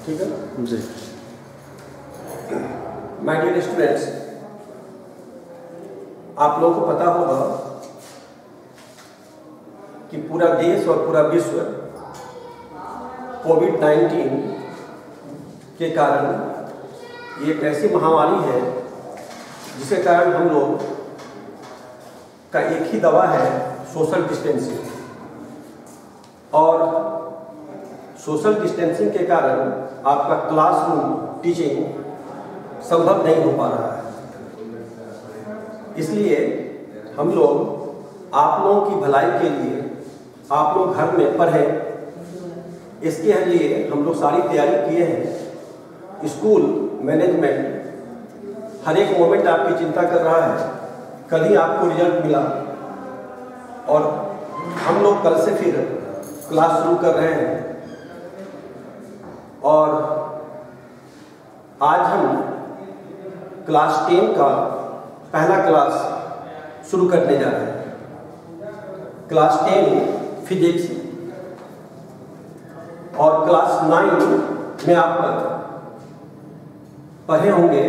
ठीक है ना जी। माय डियर स्टूडेंट्स, आप लोगों को पता होगा कि पूरा देश और पूरा विश्व कोविड-19 के कारण ये एक ऐसी महामारी है जिसके कारण हम लोग का एक ही दवा है, सोशल डिस्टेंसिंग। और सोशल डिस्टेंसिंग के कारण आपका क्लासरूम टीचिंग संभव नहीं हो पा रहा है। इसलिए हम लोग आप लोगों की भलाई के लिए आप लोग घर में पढ़ें, इसके लिए हम लोग सारी तैयारी किए हैं। स्कूल मैनेजमेंट हर एक मोमेंट आपकी चिंता कर रहा है। कल ही आपको रिजल्ट मिला और हम लोग कल से फिर क्लास शुरू कर रहे हैं। और आज हम क्लास 10 का पहला क्लास शुरू करने जा रहे हैं। क्लास 10 फिजिक्स और क्लास 9 में आप पढ़े होंगे।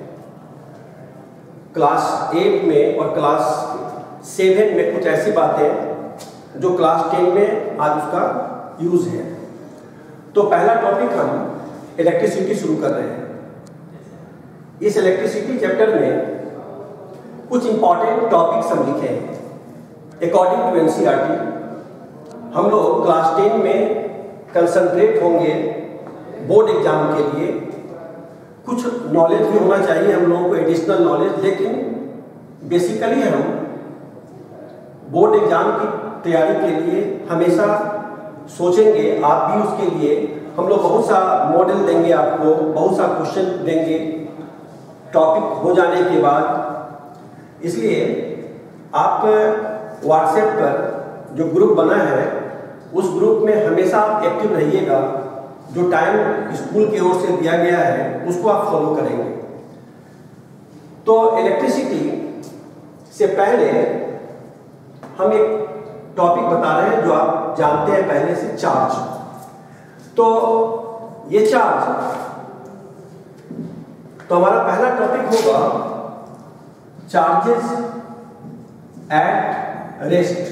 क्लास 8 में और क्लास 7 में कुछ ऐसी बातें जो क्लास 10 में आज उसका यूज है। तो पहला टॉपिक हम इलेक्ट्रिसिटी शुरू कर रहे हैं। इस इलेक्ट्रिसिटी चैप्टर में कुछ इंपॉर्टेंट टॉपिक्स हम लिखे हैं अकॉर्डिंग टू एनसीईआरटी। हम लोग क्लास 10 में कंसंट्रेट होंगे बोर्ड एग्जाम के लिए। कुछ नॉलेज भी होना चाहिए हम लोगों को, एडिशनल नॉलेज, लेकिन बेसिकली हम बोर्ड एग्जाम की तैयारी के लिए हमेशा सोचेंगे। आप भी उसके लिए हम लोग बहुत सा मॉडल देंगे आपको, बहुत सा क्वेश्चन देंगे टॉपिक हो जाने के बाद। इसलिए आप व्हाट्सएप पर जो ग्रुप बना है उस ग्रुप में हमेशा आप एक्टिव रहिएगा। जो टाइम स्कूल की ओर से दिया गया है उसको आप फॉलो करेंगे। तो इलेक्ट्रिसिटी से पहले हम एक टॉपिक बता रहे हैं जो आप जानते हैं पहले से, चार्ज। तो ये चार्ज, तो हमारा पहला टॉपिक होगा चार्जेस एट रेस्ट।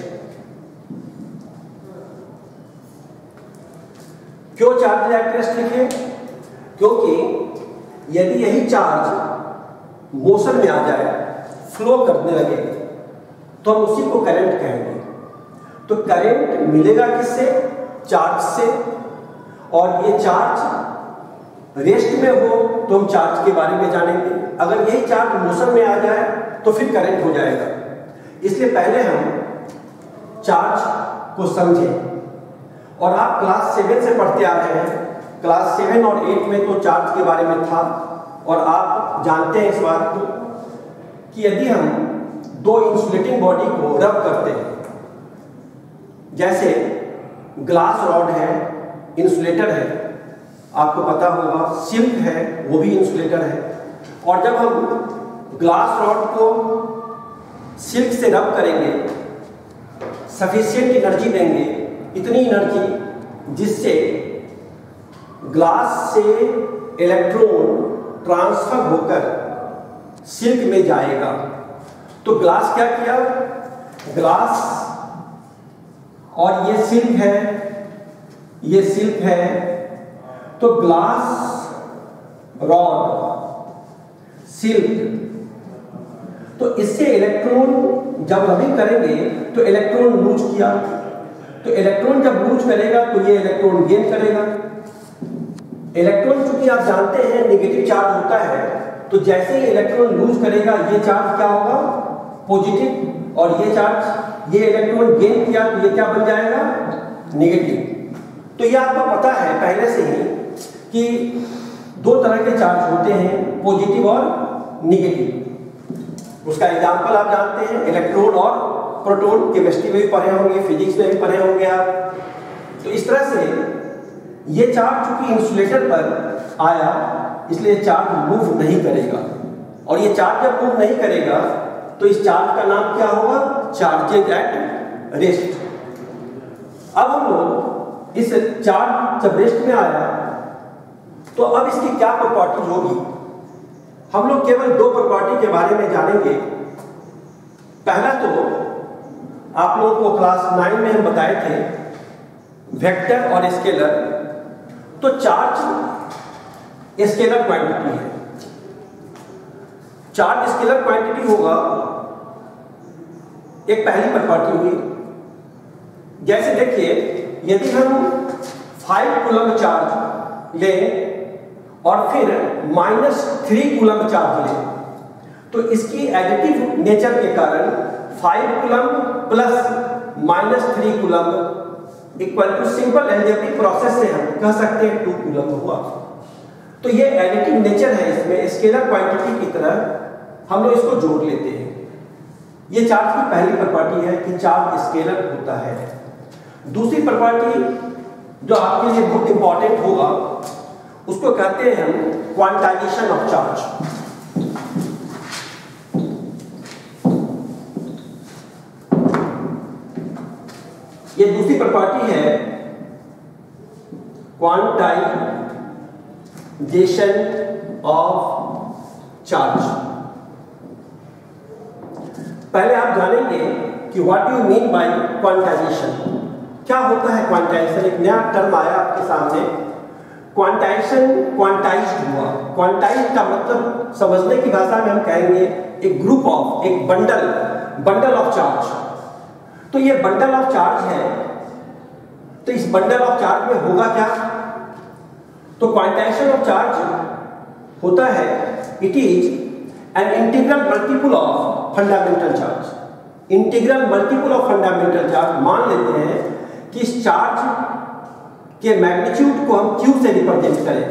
क्यों चार्ज एट रेस्ट लिखे? क्योंकि यदि यही चार्ज मोशन में आ जाए, फ्लो करने लगे, तो हम उसी को करंट कहेंगे। तो करंट मिलेगा किससे? चार्ज से। और ये चार्ज रेस्ट में हो तो हम चार्ज के बारे में जानेंगे। अगर यही चार्ज मोशन में आ जाए तो फिर करंट हो जाएगा। इसलिए पहले हम चार्ज को समझें। और आप क्लास 7 से पढ़ते आ रहे हैं। क्लास 7 और 8 में तो चार्ज के बारे में था और आप जानते हैं इस बात को कि यदि हम दो इंसुलेटिंग बॉडी को रब करते हैं, जैसे ग्लास रॉड है, इंसुलेटर है, आपको पता होगा, सिल्क है, वो भी इंसुलेटर है। और जब हम ग्लास रॉड को सिल्क से रब करेंगे, सफिशिएंट एनर्जी देंगे, इतनी एनर्जी जिससे ग्लास से इलेक्ट्रॉन ट्रांसफर होकर सिल्क में जाएगा। तो ग्लास क्या किया? ग्लास और ये सिल्क है, ये सिल्क है, तो ग्लास रॉड सिल्क, तो इससे इलेक्ट्रॉन जब रबिंग करेंगे तो इलेक्ट्रॉन लूज किया, तो इलेक्ट्रॉन जब लूज करेगा तो ये इलेक्ट्रॉन गेन करेगा। इलेक्ट्रॉन चूंकि आप जानते हैं नेगेटिव चार्ज होता है, तो जैसे ही इलेक्ट्रॉन लूज करेगा ये चार्ज क्या होगा? पॉजिटिव। और ये चार्ज, ये इलेक्ट्रॉन गेन किया तो ये क्या बन जाएगा? नेगेटिव। तो ये आपको पता है पहले से ही कि दो तरह के चार्ज होते हैं, पॉजिटिव और नेगेटिव। उसका एग्जांपल आप जानते हैं, इलेक्ट्रॉन और प्रोटॉन। केमिस्ट्री में भी पढ़े होंगे, फिजिक्स में भी पढ़े होंगे आप। तो इस तरह से ये चार्ज चूंकि इंसुलेटर पर आया इसलिए चार्ज मूव नहीं करेगा। और ये चार्ज जब मूव नहीं करेगा तो इस चार्ज का नाम क्या होगा? Charges at rest. अब हम लोग इस चार्ज जब रेस्ट में आया तो अब इसकी क्या प्रॉपर्टी होगी? हम लोग केवल दो प्रॉपर्टी के बारे में जानेंगे। पहला तो आप लोगों को क्लास 9 में हम बताए थे वेक्टर और स्केलर। तो चार्ज स्केलर क्वांटिटी है। चार्ज स्केलर क्वांटिटी होगा, एक पहली प्रॉपर्टी हुई। जैसे देखिए, यदि हम 5 कूलम्ब चार्ज लें और फिर -3 कूलम्ब चार्ज लें, तो इसकी एडिटिव नेचर के कारण 5 coulomb plus -3 coulomb equal to simple algebraic process से हम कह सकते हैं 2 कूलम्ब हुआ। तो ये एडिटिव नेचर है, इसमें स्केलर क्वांटिटी की तरह हम लोग इसको जोड़ लेते हैं। ये चार्ज की पहली प्रॉपर्टी है कि चार्ज स्केलर होता है। दूसरी प्रॉपर्टी जो आपके लिए बहुत इंपॉर्टेंट होगा, उसको कहते हैं हम क्वांटाइजेशन ऑफ चार्ज। ये दूसरी प्रॉपर्टी है क्वांटाइजेशन ऑफ चार्ज। पहले आप जानेंगे कि what do you mean by quantization. क्या होता है क्वांटाइजेशन? एक नया टर्म आया आपके सामने, क्वांटाइजेशन, क्वांटाइज्ड हुआ। क्वांटाइज्ड का मतलब समझने की भाषा में हम कहेंगे एक ग्रुप ऑफ, एक बंडल ऑफ चार्ज। तो ये बंडल ऑफ चार्ज है, तो इस बंडल ऑफ चार्ज में होगा क्या? तो क्वांटाइजेशन ऑफ चार्ज होता है, it is an integral multiple of fundamental charge. Integral multiple of fundamental charge. मान लेते हैं कि इस चार्ज के मैग्नीट्यूड को हम Q से रिप्रेजेंट करें,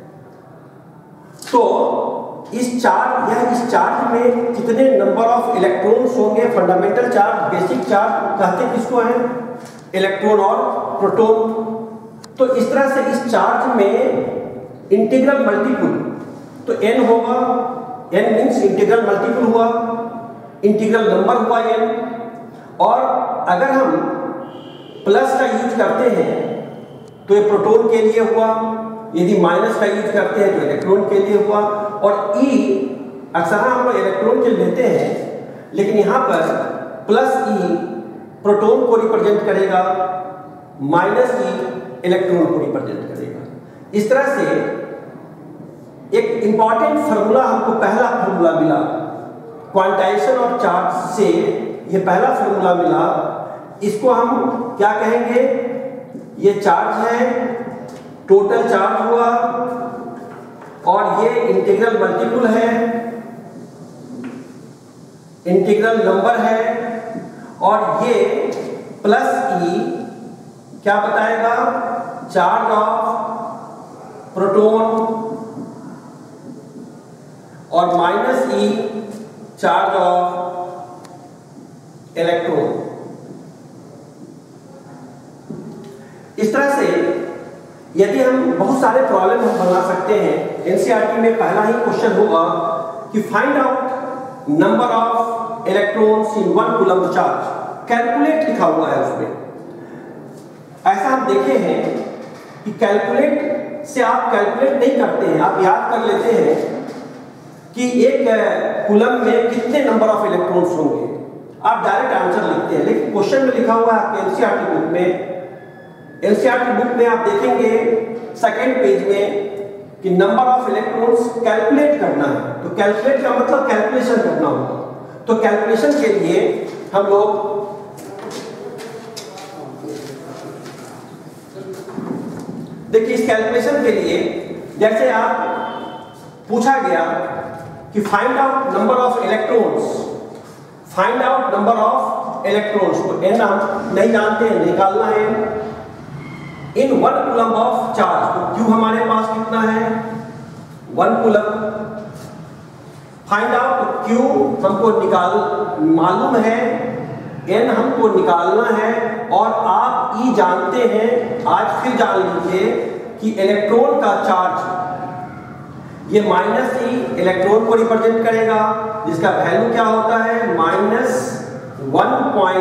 तो इस चार्ज में कितने नंबर ऑफ इलेक्ट्रॉन्स होंगे? फंडामेंटल चार्ज, बेसिक चार्ज कहते किसको है? इलेक्ट्रॉन और प्रोटॉन। तो इस तरह से इस चार्ज में इंटीग्रल मल्टीपल, तो n होगा, n मींस इंटीग्रल मल्टीपल हुआ, इंटीग्रल नंबर हुआ n। और अगर हम प्लस का यूज करते हैं तो ये प्रोटॉन के लिए हुआ, यदि माइनस का यूज करते हैं तो इलेक्ट्रॉन के लिए हुआ। और E अक्सर हम लोग इलेक्ट्रॉन के लेते हैं, लेकिन यहाँ पर प्लस E प्रोटॉन को रिप्रेजेंट करेगा, माइनस E इलेक्ट्रॉन को रिप्रेजेंट करेगा। इस तरह से एक इंपॉर्टेंट फार्मूला हमको, पहला फार्मूला मिला क्वांटाइजेशन ऑफ चार्ज से, ये पहला फार्मूला मिला। इसको हम क्या कहेंगे? ये चार्ज है, टोटल चार्ज हुआ, और ये इंटीग्रल मल्टीपल है, इंटीग्रल नंबर है, और ये प्लस E क्या बताएगा? चार्ज ऑफ प्रोटॉन, और minus E charge of electron. इस तरह से यदि हम बहुत सारे प्रॉब्लम हम बना सकते हैं। एनसीईआरटी में पहला ही क्वेश्चन होगा कि find out number of electrons in 1 coulomb charge. Calculate लिखा हुआ है उसमें। ऐसा हम देखे हैं कि कैलकुलेट से आप कैलकुलेट नहीं करते हैं, आप याद कर लेते हैं कि एक कूलम्ब में कितने नंबर ऑफ इलेक्ट्रॉन्स होंगे, आप डायरेक्ट आंसर लिखते हैं। लेकिन क्वेश्चन में लिखा हुआ है आपके एनसीईआरटी बुक में, आप देखेंगे सेकेंड पेज में कि नंबर ऑफ इलेक्ट्रॉन्स कैलकुलेट करना है। तो कैलकुलेट का मतलब कैलकुलेशन करना होगा। तो कैलकुलेशन के लिए हम लोग देखिए, इस कैलकुलेशन के लिए जैसे आप पूछा गया कि find out number of electrons, find out number of electrons, तो n हम नहीं जानते हैं, निकालना है इन 1 कूलम्ब ऑफ चार्ज। तो Q हमारे पास कितना है? 1 कूलम्ब। फाइंड आउट Q हमको मालूम है, n हमको निकालना है, और आप E जानते हैं। आज फिर जान लीजिए कि इलेक्ट्रॉन का चार्ज ये माइनस E इलेक्ट्रॉन को रिप्रेजेंट करेगा, जिसका वैल्यू क्या होता है?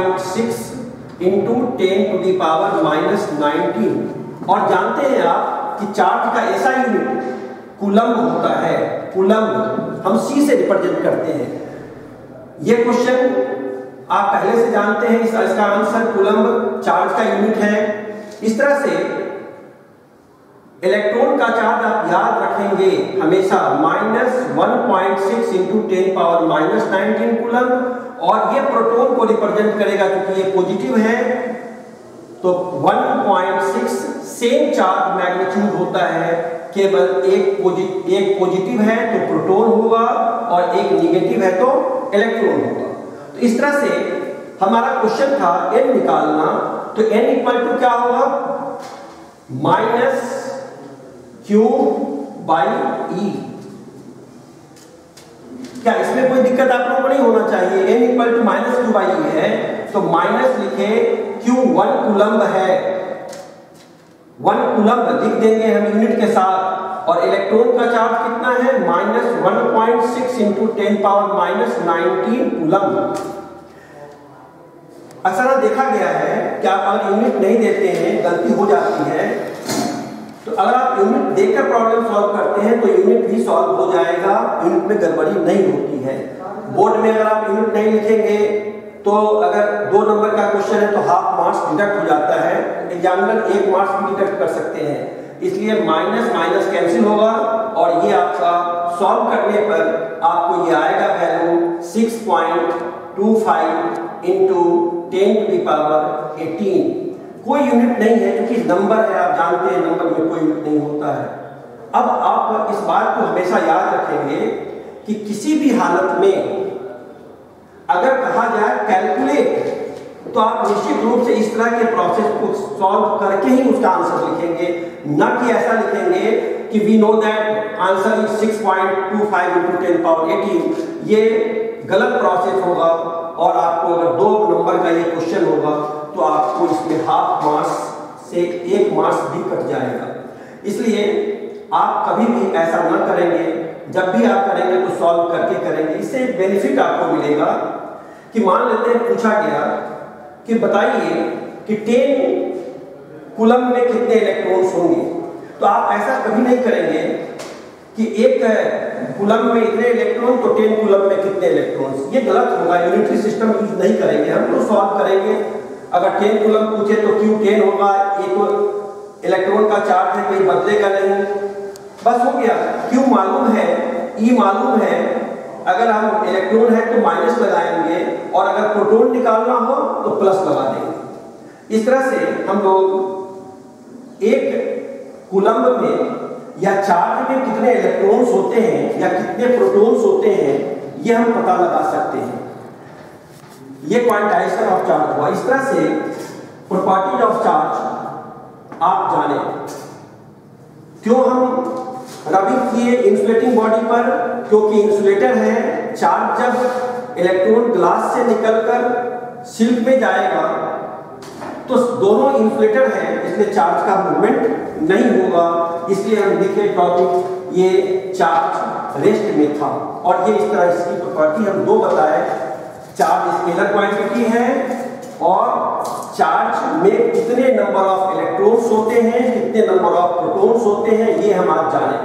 -1.6 × 10⁻⁻⁹। और जानते हैं आप कि चार्ज का ऐसा यूनिट कूलम्ब होता है। कूलम्ब हम C से रिप्रेजेंट करते हैं। ये क्वेश्चन आप पहले से जानते हैं, इसका आंसर कूलम्ब चार्ज का यूनिट है। इस तरह से इलेक्ट्रॉन का चार्ज आप याद रखेंगे हमेशा -1.6 इंटू 10⁻⁻19 कूलम्ब, और ये प्रोटॉन को रिप्रेजेंट करेगा क्योंकि ये पॉजिटिव है, तो 1.6 सेम चार्ज मैग्नीट्यूड होता है। केवल एक पॉजिटिव है तो प्रोटॉन होगा और एक नेगेटिव है तो इलेक्ट्रॉन होगा। तो इस तरह से हमारा क्वेश्चन था n निकालना, तो n इक्वल टू क्या होगा, -Q/E। क्या इसमें कोई दिक्कत आप लोगों को नहीं होना चाहिए। n इक्वल टू -Q/E है तो माइनस लिखे, Q 1 कूलम्ब है, 1 कूलम्ब लिख देंगे हम यूनिट के साथ, और इलेक्ट्रॉन का चार्ज कितना है, -1.6 इंटू 10⁻⁻19 कूलम्ब। अक्सर देखा गया है कि आप अगर यूनिट नहीं देते हैं गलती हो जाती है, तो अगर आप यूनिट देकर प्रॉब्लम सॉल्व करते हैं तो यूनिट भी सॉल्व हो जाएगा, यूनिट में गड़बड़ी नहीं होती है। बोर्ड में अगर आप यूनिट नहीं लिखेंगे तो अगर 2 नंबर का क्वेश्चन है तो हाफ मार्क्स डिडक्ट हो जाता है, एग्जामिनर 1 मार्क्स भी डिडक्ट कर सकते हैं। इसलिए माइनस माइनस कैंसिल होगा और ये आपका सॉल्व करने पर आपको ये आएगा वैल्यू 6.25 इंटू 10⁻18। कोई यूनिट नहीं है क्योंकि नंबर है, आप जानते हैं नंबर में कोई यूनिट नहीं होता है। अब आप इस बात को हमेशा याद रखेंगे कि किसी भी हालत में अगर कहा जाए कैलकुलेट, तो आप निश्चित रूप से इस तरह के प्रोसेस को सॉल्व करके ही उसका आंसर लिखेंगे, न कि ऐसा लिखेंगे कि we know that answer is 6.25 into 10⁻18। ये गलत प्रोसेस होगा और आपको अगर 2 नंबर का ये क्वेश्चन होगा तो आपको इसमें हाफ मार्क्स से 1 मार्क्स भी कट जाएगा। इसलिए आप कभी भी ऐसा न करेंगे, जब भी आप करेंगे तो सॉल्व करके करेंगे। इससे बेनिफिट आपको मिलेगा कि मान लेते हैं पूछा गया कि बताइए कि 10 कूलम्ब में कितने इलेक्ट्रॉन्स होंगे, तो आप ऐसा कभी नहीं करेंगे कि 1 कूलम्ब में इतने इलेक्ट्रॉन तो 10 कूलम्ब में कितने इलेक्ट्रॉन्स, ये गलत होगा। यूनिटरी सिस्टम यूज नहीं करेंगे, हम लोग सॉल्व करेंगे। अगर 10 कूलम्ब पूछे तो Q10 होगा, एक इलेक्ट्रॉन का चार्ज है, कोई बदलेगा नहीं, बस हो गया। Q मालूम है, E मालूम है, अगर हम इलेक्ट्रॉन है तो माइनस लगाएंगे और अगर प्रोटॉन निकालना हो तो प्लस लगा देंगे। इस तरह से हम लोग 1 कूलम्ब में या चार्ज में कितने इलेक्ट्रॉन्स होते हैं या कितने प्रोटॉन्स होते हैं ये हम पता लगा सकते हैं। ये क्वांटाइजेशन ऑफ चार्ज हुआ। इस तरह से प्रॉपर्टीज ऑफ चार्ज आप जाने। क्यों हम रबिंग किए इंसुलेटिंग बॉडी पर, क्योंकि इंसुलेटर है, चार्ज जब इलेक्ट्रॉन ग्लास से निकलकर सिल्क में जाएगा तो दोनों इंसुलेटर हैं, इसलिए चार्ज का मूवमेंट नहीं होगा। इसलिए हम लिखे टॉपिक ये चार्ज रेस्ट में था, और ये इस तरह इसकी प्रॉपर्टी हम 2 बताए। चार्ज स्केलर क्वांटिटी है और चार्ज में कितने नंबर ऑफ इलेक्ट्रॉन्स होते हैं, कितने नंबर ऑफ प्रोटॉन्स होते हैं, ये हम आज जाने।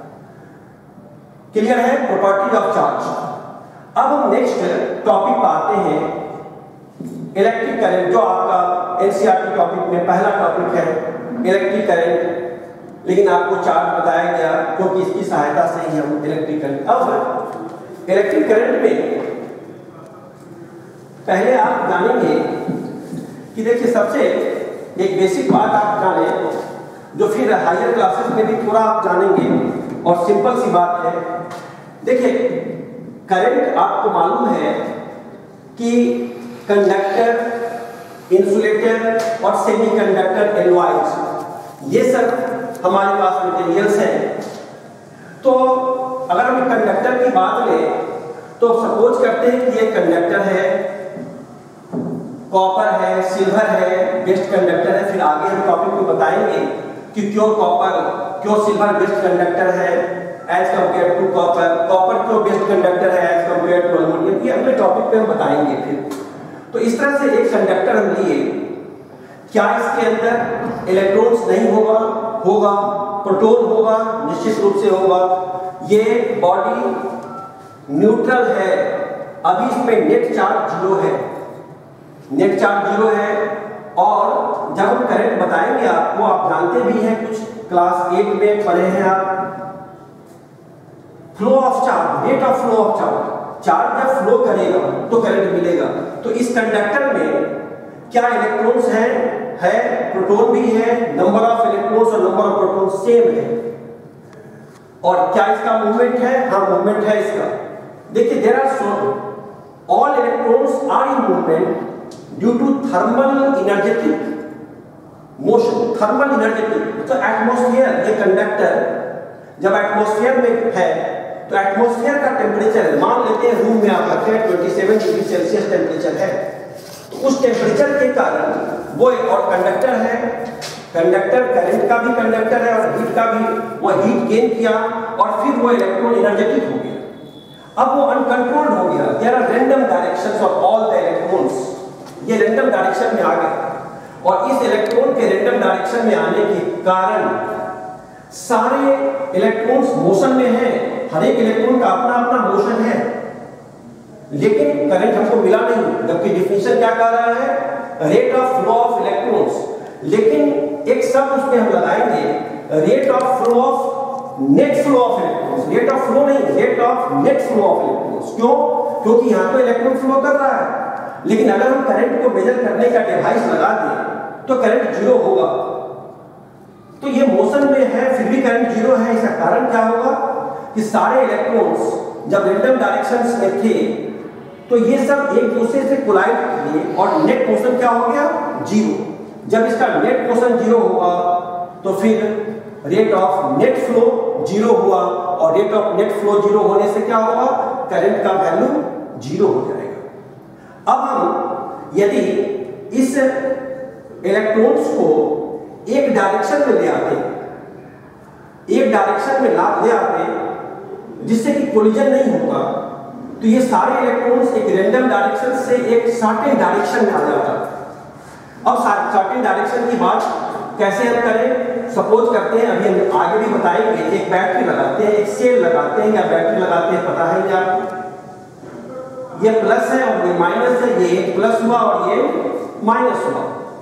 क्लियर है प्रॉपर्टी ऑफ चार्ज। अब हम नेक्स्ट टॉपिक पर आते हैं, इलेक्ट्रिक करंट, जो आपका एनसीईआरटी टॉपिक में पहला टॉपिक है इलेक्ट्रिक करंट। लेकिन आपको चार्ज बताया गया क्योंकि इसकी सहायता से ही हम इलेक्ट्रिक करंट। अब इलेक्ट्रिक करंट में पहले आप जानेंगे कि देखिए सबसे एक बेसिक बात आप जाने, जो फिर हायर क्लासेस में भी थोड़ा आप जानेंगे, और सिंपल सी बात है। देखिए करंट आपको मालूम है कि कंडक्टर, इंसुलेटर और सेमीकंडक्टर एलॉयज, ये सब हमारे पास मटेरियल्स हैं। तो अगर हम कंडक्टर की बात लें तो सपोज करते हैं कि ये कंडक्टर है, कॉपर है, सिल्वर है, बेस्ट कंडक्टर है। फिर आगे हम टॉपिक में बताएंगे कि क्यों कॉपर, क्यों सिल्वर बेस्ट कंडक्टर है as compare to copper, copper क्यों बेस्ट कंडक्टर है एज कंपेयर टू एल्युमिनियम। ये अगले टॉपिक पे हम बताएंगे। फिर तो इस तरह से एक कंडक्टर हम लिए, क्या इसके अंदर इलेक्ट्रॉन्स नहीं होगा? प्रोटॉन होगा, निश्चित रूप से होगा। ये बॉडी न्यूट्रल है, अभी इसमें नेट चार्ज 0 है, नेट चार्ज 0 है। और जब हम करंट बताएंगे आपको, आप जानते भी हैं, कुछ क्लास 8 में पढ़े हैं आप, flow of charge, rate of flow of charge, charge जब फ्लो करेगा तो करंट मिलेगा। तो इस कंडक्टर में क्या इलेक्ट्रॉन्स हैं? है, प्रोटॉन भी है, नंबर ऑफ इलेक्ट्रॉन्स और नंबर ऑफ प्रोटॉन सेम है। और क्या इसका मूवमेंट है? हाँ, मूवमेंट है इसका। देखिए, there are so all electrons are in movement due to thermal energetic motion. Thermal energetic, तो एटमॉस्फेयर, ये कंडक्टर जब एटमॉस्फेयर में है तो एटमॉस्फेयर का टेम्परेचर, मान लेते हैं रूम में आप रखते हैं 27 डिग्री सेल्सियस टेम्परेचर है, तो उस टेम्परेचर के कारण वो, और कंडक्टर है, कंडक्टर करंट का भी कंडक्टर है और हीट का भी, वो हीट गेन किया और फिर वो इलेक्ट्रॉन एनर्जेटिक हो गया। अब वो अनकंट्रोल्ड हो गया। There are random directions of all the electrons, ये रैंडम डायरेक्शन में आ गए और इस इलेक्ट्रॉन के रैंडम डायरेक्शन में आने के कारण सारे इलेक्ट्रॉन्स मोशन में हैं, हर एक इलेक्ट्रॉन का अपना अपना मोशन है, लेकिन करंट हमको मिला नहीं। जबकि डिफिनेशन क्या कह रहा है? Rate of flow of electrons. लेकिन एक शब्द उसमें हम लगाएंगे, rate of flow of net flow of electrons. Rate of flow नहीं, rate of net flow of electrons. क्यों? क्योंकि यहाँ तो इलेक्ट्रॉन फ्लो कर रहा है, लेकिन अगर हम करंट को मेजर करने का डिवाइस लगा दें तो करंट 0 होगा। तो ये मोशन में है फिर भी करंट 0 है। इसका कारण क्या होगा कि सारे इलेक्ट्रॉन्स जब रैंडम डायरेक्शंस में थे तो ये सब एक दूसरे से कोलाइड किए और नेट मोशन क्या हो गया? 0। जब इसका नेट मोशन 0 हुआ तो फिर रेट ऑफ नेट फ्लो 0 हुआ, और रेट ऑफ नेट फ्लो 0 होने से क्या होगा? करंट का वैल्यू 0 हो जाएगा। अब हम यदि इस इलेक्ट्रॉन्स को एक डायरेक्शन में ले आते, एक डायरेक्शन में ले आते जिससे कि कोलिजन नहीं होगा, तो ये सारे इलेक्ट्रॉन्स एक रैंडम डायरेक्शन से एक सर्टेन डायरेक्शन में आ जाता है। अब सर्टेन डायरेक्शन की बात कैसे हम करें? सपोज करते हैं, अभी हम आगे भी बताएंगे, एक बैटरी लगाते हैं, एक सेल लगाते हैं या बैटरी लगाते हैं, पता है क्या? ये प्लस है और ये माइनस है, ये एक प्लस हुआ और ये माइनस हुआ।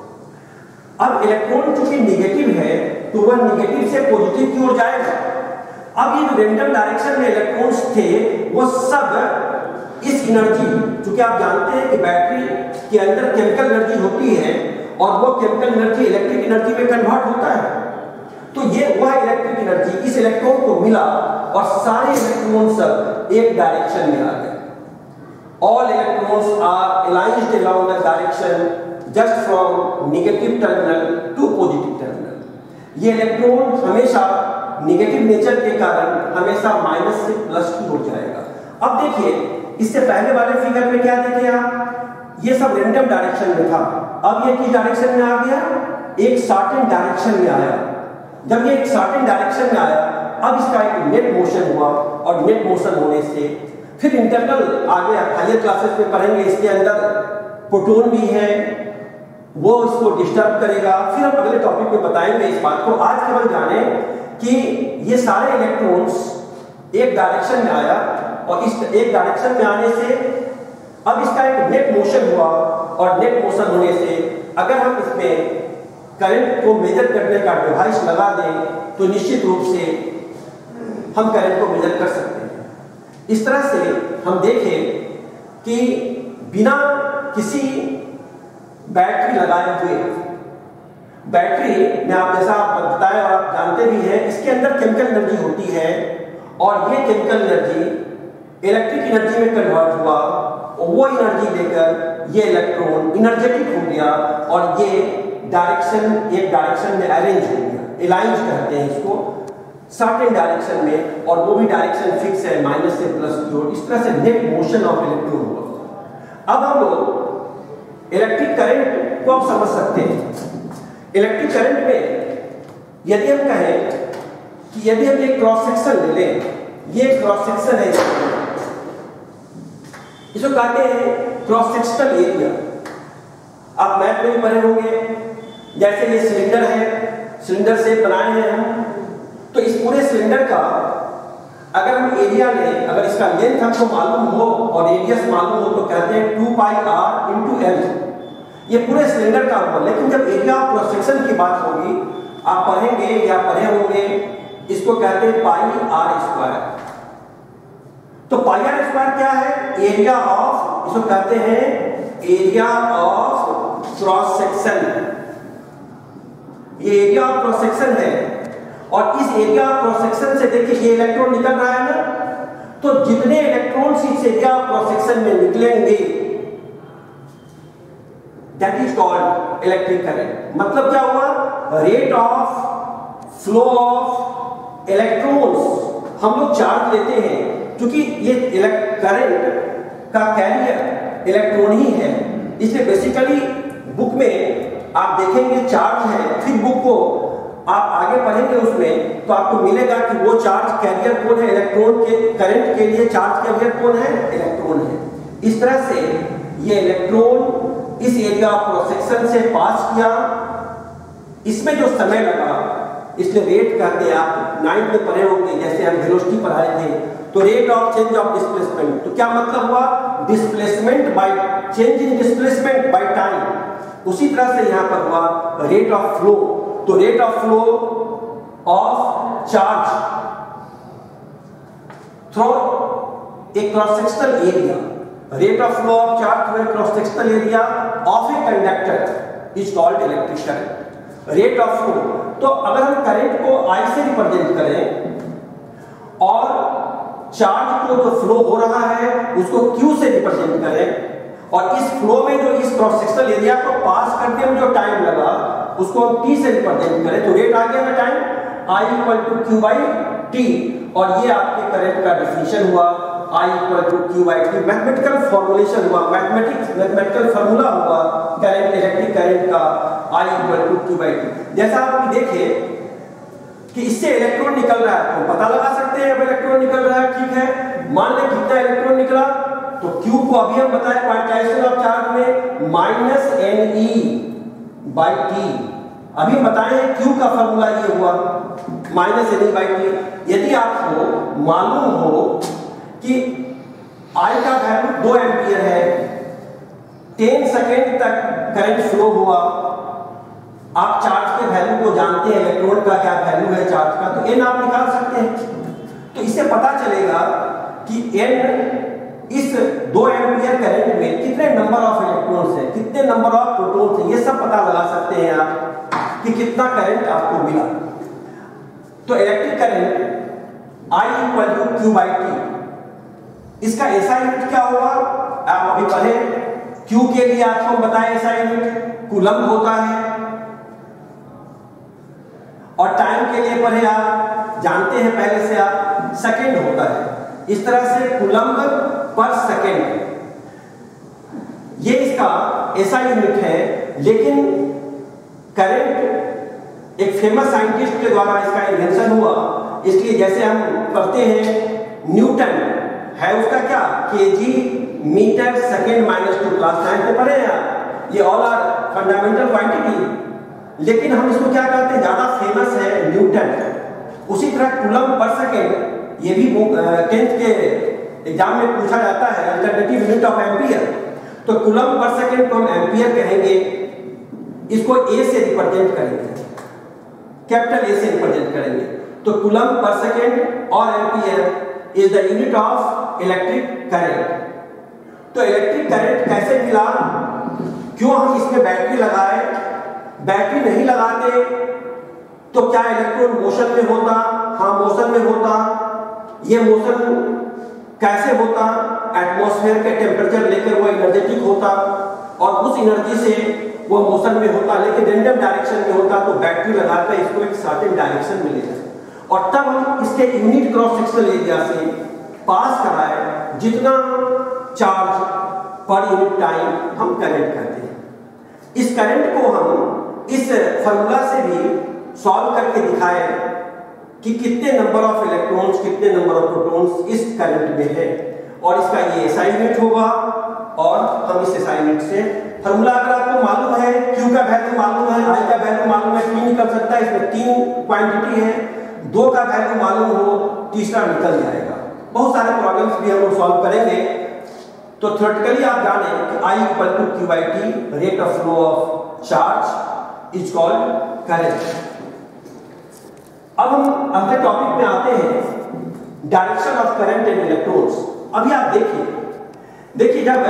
अब इलेक्ट्रॉन चूंकि निगेटिव है तो वह निगेटिव से पॉजिटिव की ओर जाएगा। अब ये जो रैंडम डायरेक्शन में इलेक्ट्रॉन्स थे वो सब इस एनर्जी, चूंकि आप जानते हैं कि बैटरी के अंदर केमिकल एनर्जी होती है और वो केमिकल एनर्जी इलेक्ट्रिक एनर्जी में कन्वर्ट होता है, तो ये वह इलेक्ट्रिक एनर्जी इस इलेक्ट्रॉन को मिला और सारे इलेक्ट्रॉन सब एक डायरेक्शन में आ गए। All electrons are aligned along the direction just from negative terminal to positive terminal. ये इलेक्ट्रॉन हमेशा नेगेटिव नेचर के कारण हमेशा माइनस से प्लस की ओर जाएगा। अब देखिए, इससे पहले वाले फिगर में क्या देखे आप? ये सब रैंडम डायरेक्शन में था, अब ये किस डायरेक्शन में आ गया? एक सर्टेन डायरेक्शन में आया। जब ये एक सर्टेन डायरेक्शन में आया, अब इसका एक नेट मोशन हुआ और नेट मोशन होने से फिर इंटरनल आगे हायर क्लासेस में पढ़ेंगे, इसके अंदर प्रोटॉन भी है, वो इसको डिस्टर्ब करेगा। फिर हम अगले टॉपिक में बताएंगे इस बात को। आज केवल जाने कि ये सारे इलेक्ट्रॉन्स एक डायरेक्शन में आया और इस एक डायरेक्शन में आने से अब इसका एक नेट मोशन हुआ और नेट मोशन होने से अगर हम इसमें करंट को मेजर करने का डिवाइस लगा दें तो निश्चित रूप से हम करंट को मेजर कर सकते हैं। इस तरह से हम देखें कि बिना किसी बैटरी लगाए हुए, बैटरी में आप जैसा आप बताया और आप जानते भी हैं, इसके अंदर केमिकल एनर्जी होती है और ये केमिकल एनर्जी इलेक्ट्रिक एनर्जी में कन्वर्ट हुआ और वो एनर्जी लेकर ये इलेक्ट्रॉन एनर्जेटिक हो गया और ये डायरेक्शन एक डायरेक्शन में अरेंज हो गया, अलाइंज कहते हैं इसको, सर्टेन डायरेक्शन में, और वो भी डायरेक्शन फिक्स है माइनस से प्लस की ओर। इस तरह से नेट मोशन ऑफ इलेक्ट्रॉन हुआ। अब हम लोग इलेक्ट्रिक करंट को आप समझ सकते हैं। इलेक्ट्रिक करंट में यदि हम कहें कि यदि हम एक क्रॉस सेक्शन ले लें, ये क्रॉस सेक्शन है, इसको कहते हैं क्रॉस सेक्शनल एरिया। आप मैथ में भी पढ़े होंगे, जैसे ये सिलेंडर है, सिलेंडर से बनाए हैं हम, तो इस पूरे सिलेंडर का अगर हम एरिया लें, अगर इसका लेंथ हमको मालूम हो और रेडियस मालूम हो तो कहते हैं 2 पाई r इंटू एल। ये पूरे सिलेंडर का हुआ। लेकिन जब एरिया ऑफ क्रॉस सेक्शन की बात होगी, आप पढ़ेंगे या पढ़े होंगे, इसको कहते हैं पाई आर स्क्वायर। तो पाई आर स्क्वायर क्या है? एरिया ऑफ, इसको कहते हैं एरिया ऑफ क्रॉस सेक्शन। ये एरिया ऑफ क्रॉस सेक्शन है। और इस एरिया ऑफ क्रॉस सेक्शन से देखिए ये इलेक्ट्रॉन निकल रहा है ना, तो जितने इलेक्ट्रॉन इस एरिया ऑफ क्रॉस सेक्शन में निकलेंगे that is called electric current. मतलब क्या हुआ? Rate of flow of electrons. हम लोग चार्ज लेते हैं, क्योंकि ये करंट का कैरियर इलेक्ट्रॉन ही है, इसलिए बेसिकली बुक में आप देखेंगे चार्ज है, फिर बुक को आप आगे पढ़ेंगे उसमें तो आपको मिलेगा कि वो चार्ज कैरियर कौन है, इलेक्ट्रॉन के करंट के लिए चार्ज कैरियर कौन है? इलेक्ट्रॉन है। इस तरह से ये इलेक्ट्रॉन इस एरिया ऑफ क्रॉस सेक्शन से पास किया, इसमें जो समय लगा इसलिए रेट कहते हैं, आप 9th में पढ़े होंगे, जैसे हम वेलोसिटी पढ़ाए थे, तो rate of change of displacement. तो क्या मतलब हुआ? Displacement by change in displacement by time. उसी तरह से यहां पर हुआ रेट ऑफ फ्लो। तो rate of flow of charge through a cross sectional area, rate of flow of charge through a cross sectional area of a conductor is called electric current. Rate of flow, तो अगर हम current को I से represent करें और charge को जो flow हो रहा है उसको Q से रिप्रेजेंट करें, और इस फ्लो में जो इस क्रॉस सेक्शनल एरिया को पास करने में जो टाइम लगा उसको हम T से रिप्रेजेंट करें, तो रेट आ गया ना टाइम, I = Q/T। और ये आपके करंट का डेफिनेशन हुआ, I = Q/T। मैथमेटिकल फॉर्मुलेशन हुआ, मैथमेटिकल फार्मूला हुआ करंट, इलेक्ट्रिक करंट का I = Q/T। जैसा आप देखे कि इससे इलेक्ट्रॉन निकल रहा है, तो पता लगा सकते हैं अब इलेक्ट्रॉन निकल रहा है, ठीक है। मान लें कितना इलेक्ट्रॉन निकला, तो Q को अभी हम बताए क्वांटाइजेशन ऑफ चार्ज में -NE/T। अभी बताए Q का फार्मूला ये हुआ -NE/T। यदि आपको मालूम हो कि I का वैल्यू 2 एम्पियर है, 10 सेकेंड तक करंट फ्लो हुआ, आप चार्ज के वैल्यू को जानते हैं, इलेक्ट्रॉन का क्या वैल्यू है चार्ज का, तो n आप निकाल सकते हैं। तो इससे पता चलेगा कि n इस 2 एम्पियर करंट में कितने नंबर ऑफ इलेक्ट्रॉन्स हैं, कितने नंबर ऑफ प्रोटॉन्स हैं, ये सब पता लगा सकते हैं आप कि कितना करंट आपको मिला। तो इलेक्ट्रिक करंट I = Q/T। इसका ऐसा यूनिट क्या होगा? आप अभी पढ़े, Q के लिए आपको बताया ऐसा यूनिट कूलम्ब होता है, और टाइम के लिए पढ़े आप जानते हैं पहले से आप सेकंड होता है। इस तरह से कूलम्ब पर सेकंड ये इसका ऐसा यूनिट है। लेकिन करंट एक फेमस साइंटिस्ट के द्वारा इसका इन्वेंशन हुआ, इसलिए जैसे हम पढ़ते हैं न्यूटन है उसका क्या kg/s-2 क्लास 9 में पढ़े हैं, ये ऑल आर फंडामेंटल क्वांटिटी। लेकिन हम इसको क्या कहते हैं, ज्यादा फेमस है न्यूटन। उसी तरह कूलम्ब पर सेकंड, ये भी 10th के एग्जाम में पूछा जाता है, अल्टरनेटिव यूनिट ऑफ एम्पियर। तो कूलम्ब पर सेकंड को हम एम्पियर कहेंगे, इसको A से रिप्रेजेंट करेंगे, कैपिटल A से रिप्रेजेंट करेंगे। तो कूलम्ब पर सेकंड और ampere is the unit of electric current. तो इलेक्ट्रिक करंट कैसे मिला? क्यों हम इसमें बैटरी लगाए? बैटरी नहीं लगाते तो क्या इलेक्ट्रॉन मोशन में होता? हाँ, मोशन में होता। ये मोशन कैसे होता? एटमॉस्फेयर के टेम्परेचर लेकर वो एनर्जेटिक होता, और उस एनर्जी से वो मोशन में होता, लेकिन रैंडम डायरेक्शन में होता। तो बैटरी लगाकर इसको एक सर्टेन डायरेक्शन मिलेगा, और तब हम इसके यूनिट क्रॉस सेक्शनल एरिया से पास कराए जितना चार्ज पर यूनिट टाइम हम करंट करते हैं। इस करंट को हम इस फार्मूला से भी सॉल्व करके दिखाए कि कितने नंबर ऑफ इलेक्ट्रॉन्स, कितने नंबर ऑफ प्रोटॉन्स इस करंट में है, और इसका ये SI यूनिट होगा। और हम इस SI यूनिट से फार्मूला अगर आपको मालूम है, Q का वैल्यू मालूम है, I का वैल्यू मालूम है, T निकल सकता है। इसमें 3 क्वांटिटी है, 2 का वैल्यू मालूम हो, तीसरा निकल जाएगा। बहुत सारे प्रॉब्लम्स भी हम लोग सॉल्व करेंगे। तो थ्योरेटिकली आप जाने कि I equal to Q by T, rate of flow of charge is called current. अब हम अगले टॉपिक में आते हैं, direction of current in electrons. अभी आप देखिए जब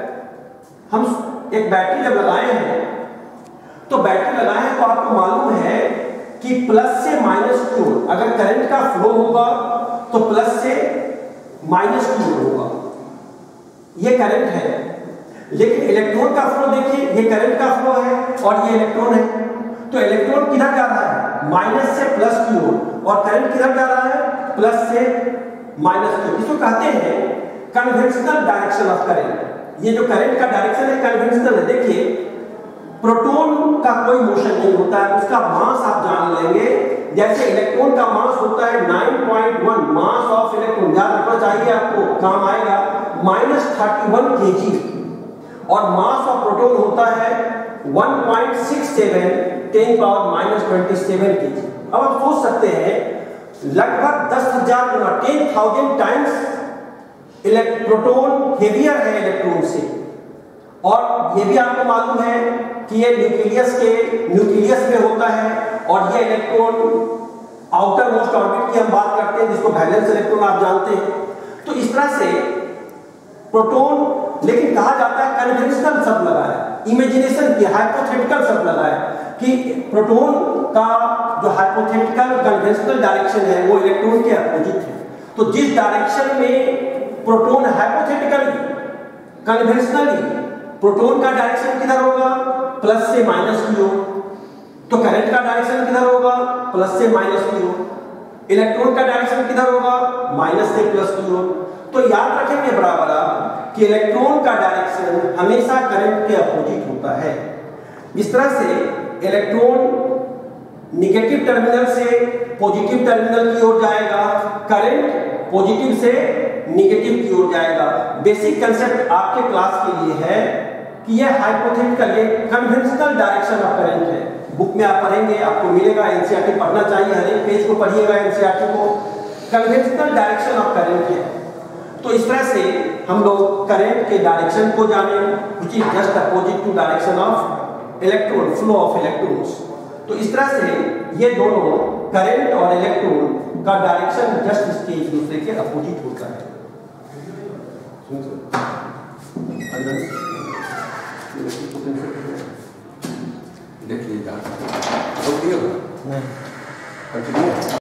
हम एक बैटरी जब लगाए हैं, तो बैटरी लगाए हैं तो आपको मालूम है कि प्लस से माइनस की ओर अगर करंट का फ्लो होगा तो प्लस से माइनस की ओर होगा, ये करंट है। लेकिन इलेक्ट्रॉन का फ्लो देखिए, ये करंट का फ्लो है और ये इलेक्ट्रॉन है। तो इलेक्ट्रॉन किधर जा रहा है? माइनस से प्लस की ओर, और करंट किधर जा रहा है? प्लस से माइनस की ओर। इसको कहते हैं कन्वेंशनल डायरेक्शन ऑफ करंट। ये जो करंट का डायरेक्शन है कन्वेंशनल है। देखिए प्रोटॉन का कोई मोशन नहीं होता है, उसका मास आप जान लेंगे। जैसे इलेक्ट्रॉन का मास होता है 9.1, मास ऑफ इलेक्ट्रॉन याद रखना चाहिए आपको, काम आएगा, -31 kg, और मास ऑफ प्रोटॉन होता है 1.67 10⁻⁻27 kg। अब आप सोच सकते हैं लगभग 10,000 गुना 10,000 टाइम्स प्रोटॉन हेवियर है इलेक्ट्रॉन से। और ये भी आपको मालूम है कि ये न्यूक्लियस में होता है, और ये इलेक्ट्रॉन आउटर मोस्ट ऑर्बिट की हम बात करते हैं जिसको वैलेंस इलेक्ट्रॉन आप जानते हैं। तो इस तरह से प्रोटॉन, लेकिन कहा जाता है कन्वेंशनल शब्द लगा है, इमेजिनेशन की हाइपोथेटिकल शब्द लगा है कि प्रोटॉन का जो हाइपोथेटिकल कन्वेंशनल डायरेक्शन है वो इलेक्ट्रॉन के अपोजिट है। तो जिस डायरेक्शन में प्रोटॉन हाइपोथेटिकली कन्वेंशनली प्रोटॉन का डायरेक्शन किधर होगा? प्लस से माइनस की ओर। तो करंट का डायरेक्शन किधर होगा? प्लस से माइनस की ओर। इलेक्ट्रॉन का डायरेक्शन किधर होगा? माइनस से प्लस की ओर। तो याद रखेंगे बराबर कि इलेक्ट्रॉन का डायरेक्शन हमेशा करंट के अपोजिट होता है। इस तरह से इलेक्ट्रॉन निगेटिव टर्मिनल से पॉजिटिव टर्मिनल की ओर जाएगा, करंट पॉजिटिव से निगेटिव की ओर जाएगा। बेसिक कंसेप्ट आपके क्लास के लिए है कि यह हाइपोथेटिकल, ये कन्वेंशनल डायरेक्शन ऑफ करंट है। बुक में आप पढ़ेंगे, आपको मिलेगा, एनसीईआरटी पढ़ना चाहिए, हर एक पेज को पढ़िएगा एनसीईआरटी को। कन्वेंशनल डायरेक्शन ऑफ करंट है। तो इस तरह से हम लोग करंट के डायरेक्शन को जाने, which is just opposite to direction of electron, flow of electrons. तो इस तरह से ये दोनों करंट और इलेक्ट्रॉन का डायरेक्शन जस्ट इसके एक दूसरे के अपोजिट होता है। देखिए